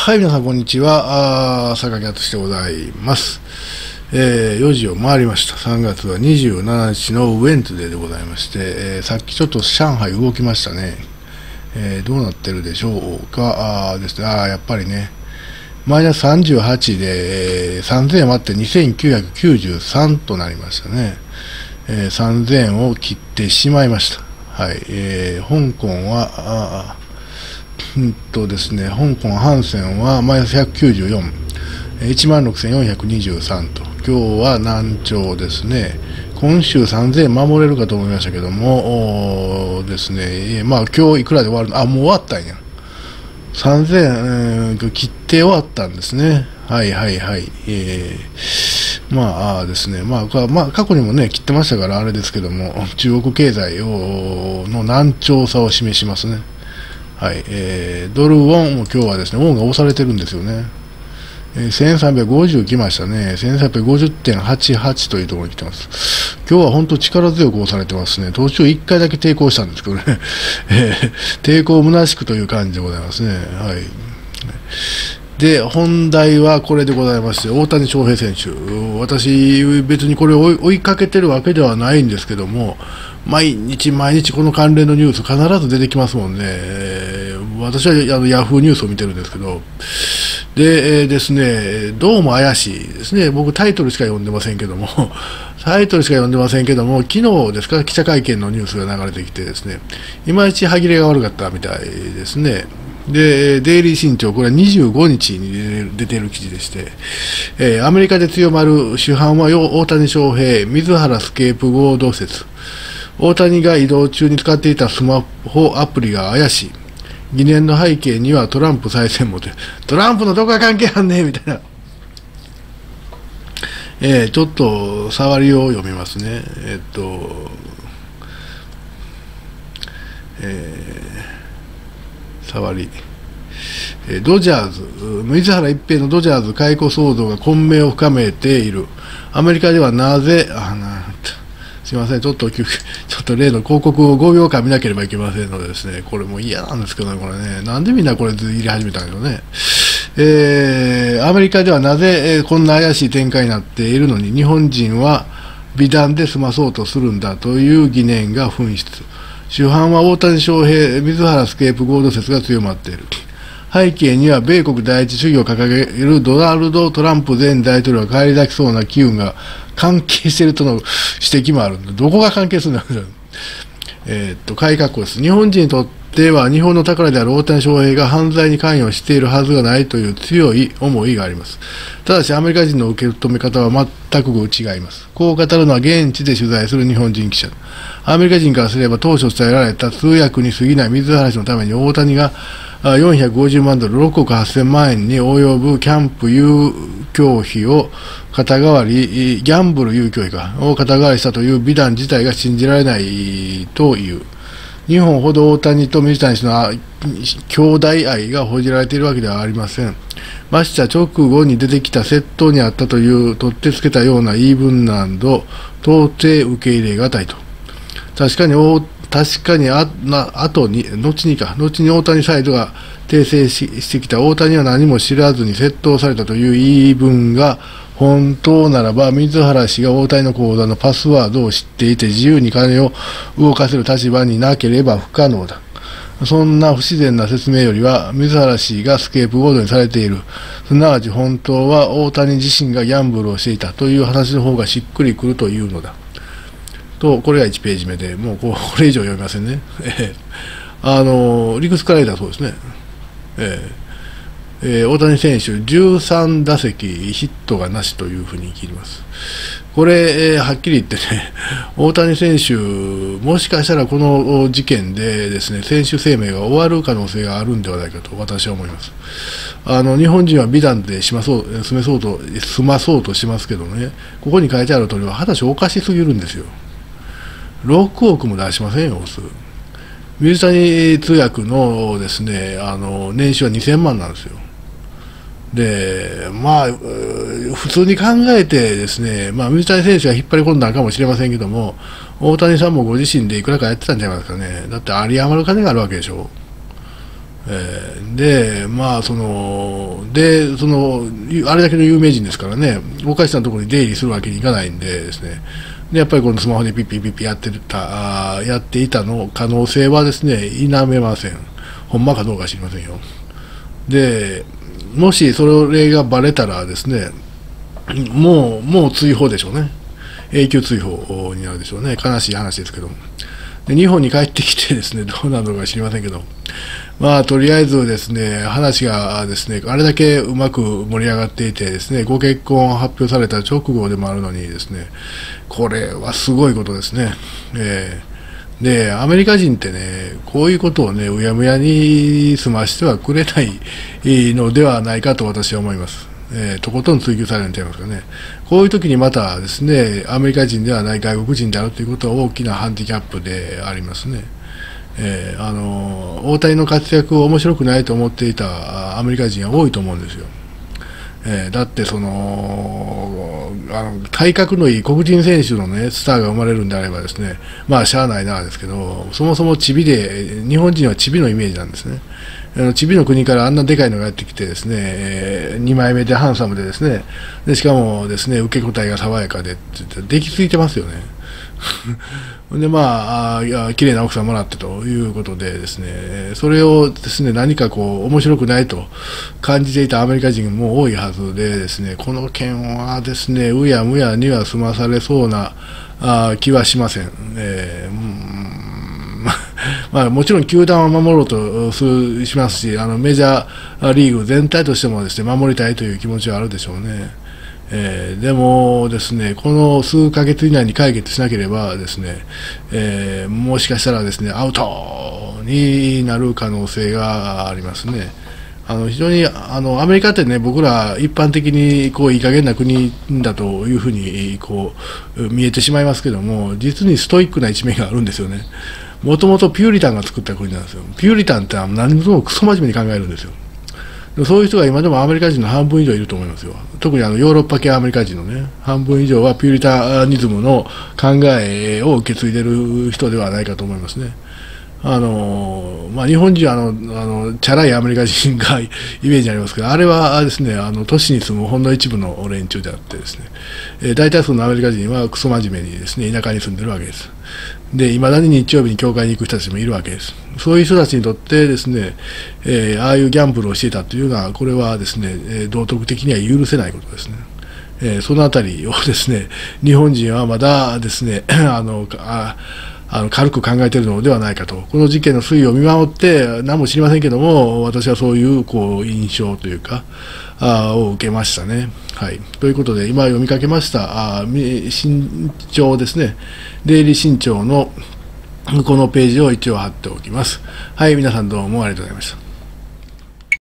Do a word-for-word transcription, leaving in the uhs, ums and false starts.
はい、皆さん、こんにちは。あ榊敦でございます、えー。よじを回りました。さんがつはにじゅうしちにちのウェンズデーでございまして、えー、さっきちょっと上海動きましたね。えー、どうなってるでしょうか。あですね、あやっぱりね、マイナスさんじゅうはちで、えー、さんぜんえん割ってにせんきゅうひゃくきゅうじゅうさんとなりましたね。えー、さんぜんえんを切ってしまいました。はい、えー、香港は、あうんとですね、香港ハンセンはマイナスひゃくきゅうじゅうよん、いちまんろくせんよんひゃくにじゅうさんと、今日は難聴ですね。今週さんぜんえん守れるかと思いましたけども、ですね、まあ今日いくらで終わるの、あ、もう終わったんや。さんぜんえん、切って終わったんですね。はいはいはい。えー、まあですね、まあ、まあ、過去にもね、切ってましたからあれですけども、中国経済をの難聴さを示しますね。はい、えー、ドルウォンも今日はですね、ウォンが押されてるんですよね。えー、せんさんびゃくごじゅう来ましたね。せんさんびゃくごじゅってんはちはち というところに来てます。今日は本当力強く押されてますね。途中いっかいだけ抵抗したんですけどね。えー、抵抗虚しくという感じでございますね。はい。で、本題はこれでございまして、大谷翔平選手。私、別にこれを追いかけてるわけではないんですけども、毎日毎日この関連のニュース必ず出てきますもんね。えー、私はあのヤフーニュースを見てるんですけど、で、えー、ですね、どうも怪しいですね。僕タイトルしか読んでませんけども、タイトルしか読んでませんけども、昨日ですか、記者会見のニュースが流れてきてですね、いまいち歯切れが悪かったみたいですね。で、デイリー新潮、これはにじゅうごにちに出ている記事でして、えー、アメリカで強まる主犯は大谷翔平、水原スケープゴード説。大谷が移動中に使っていたスマホアプリが怪しい。疑念の背景にはトランプ再選もて、トランプのどこが関係あんねんみたいな。えー、ちょっと触りを読みますね。えっと、えー、触り。ドジャーズ、水原一平のドジャーズ解雇騒動が混迷を深めている。アメリカではなぜ、あなすみません、ちょっと、ちょっと例の広告をごびょうかん見なければいけませんのでですね、これも嫌なんですけどね、これね、なんでみんなこれ入れ始めたんだろうね。えー、アメリカではなぜ、えー、こんな怪しい展開になっているのに、日本人は美談で済まそうとするんだという疑念が噴出。主犯は大谷翔平、水原スケープゴード説が強まっている。背景には米国第一主義を掲げるドナルド・トランプ前大統領が返り咲きそうな機運が関係しているとの指摘もあるんだ。どこが関係するんだろう。えー、っと、改革です。日本人にとっては日本の宝である大谷翔平が犯罪に関与しているはずがないという強い思いがあります。ただしアメリカ人の受け止め方は全く違います。こう語るのは現地で取材する日本人記者。アメリカ人からすれば当初伝えられた通訳に過ぎない水原氏のために大谷がよんひゃくごじゅうまんドル、ろくおくはっせんまんえんに及ぶキャンプ遊興費を肩代わり、ギャンブル遊興費かを肩代わりしたという美談自体が信じられないという。日本ほど大谷と水谷氏の兄弟愛が報じられているわけではありません。ましてや直後に出てきた窃盗にあったという取ってつけたような言い分など、到底受け入れがたいと。確かに大確かにあな後に後にか後に大谷サイドが訂正 し, してきた大谷は何も知らずに窃盗されたという言い分が本当ならば、水原氏が大谷の口座のパスワードを知っていて自由に金を動かせる立場になければ不可能だ。そんな不自然な説明よりは水原氏がスケープゴードにされている、すなわち本当は大谷自身がギャンブルをしていたという話の方がしっくりくるというのだと。これがいちページ目で、もうこれ以上読みませんね。あの理屈から言ったらそうですね。えーえー、大谷選手、じゅうさんだせきヒットがなしというふうに聞いてます。これ、えー、はっきり言ってね、大谷選手、もしかしたらこの事件でですね、選手生命が終わる可能性があるんではないかと私は思います。あの日本人は美談でしまそう済めそうと済まそうとしますけどね、ここに書いてある通りは話おかしすぎるんですよ。ろくおくも出しませんよ、普通。水谷通訳のですね、あの年収はにせんまんなんですよ。で、まあ、普通に考えてですね、まあ、水谷選手が引っ張り込んだかもしれませんけども、大谷さんもご自身でいくらかやってたんじゃないですかね。だって有り余る金があるわけでしょ。 えー、で、まあ、その、で、その、あれだけの有名人ですからね、おかしなところに出入りするわけにいかないんでですね、で、やっぱりこのスマホでピッピッピッピやってた、あやっていたの可能性はですね、否めません。ほんまかどうか知りませんよ。で、もしそれがバレたらですね、もう、もう追放でしょうね。永久追放になるでしょうね。悲しい話ですけども。で、日本に帰ってきてですね、どうなるのか知りませんけど、まあ、とりあえずですね、話がですね、あれだけうまく盛り上がっていてですね、ご結婚を発表された直後でもあるのにですね、これはすごいことですね。えー、で、アメリカ人ってね、こういうことをね、うやむやに済ましてはくれないのではないかと私は思います。えー、とことん追求されるんちゃいますかね。こういう時にまたですね、アメリカ人ではない外国人であるということは大きなハンディキャップでありますね。えー、あの大谷の活躍を面白くないと思っていたアメリカ人は多いと思うんですよ。えー、だってそのあの体格のいい黒人選手の、ね、スターが生まれるんであればですね、まあしゃあないなですけど、そもそもチビで、日本人はチビのイメージなんですね。あのチビの国からあんなでかいのがやってきてですね、えー、にまいめでハンサムでですね、でしかもですね、受け答えが爽やかでって出来ついてますよね。でまあ、あいや綺麗な奥さんもらってということでですね、それをですね、何かこう面白くないと感じていたアメリカ人も多いはずでですね、この件はですね、うやむやには済まされそうなあ気はしません。えーうんまあ、もちろん球団を守ろうとするしますし、あのメジャーリーグ全体としてもですね、守りたいという気持ちはあるでしょうね。えー、でもですね、この数ヶ月以内に解決しなければですね、えー、もしかしたらですね、アウトになる可能性がありますね。あの非常にあのアメリカってね、僕ら一般的にこういい加減な国だというふうにこう見えてしまいますけども、実にストイックな一面があるんですよね。もともとピューリタンが作った国なんですよ。ピューリタンって何もクソ真面目に考えるんですよ。そういう人が今でもアメリカ人の半分以上いると思いますよ。特にあのヨーロッパ系アメリカ人のね、半分以上はピューリタニズムの考えを受け継いでいる人ではないかと思いますね。あのまあ、日本人はあのあのチャラいアメリカ人がイメージありますけど、あれはですね、あの都市に住むほんの一部の連中であってですね、えー、大多数のアメリカ人はクソ真面目にですね、田舎に住んでるわけです。で、いまだに日曜日に教会に行く人たちもいるわけです。そういう人たちにとってですね、えー、ああいうギャンブルをしていたというのは、これはですね、えー、道徳的には許せないことですね。えー、そのあたりをですね、日本人はまだですね、あのああの軽く考えているのではないかと、この事件の推移を見守って何も知りませんけども、私はそういうこう印象というかあを受けましたね。はい、ということで、今読みかけましたあ新潮ですね、デイリー新潮のこのページを一応貼っておきます。はい、皆さんどうもありがとうございました。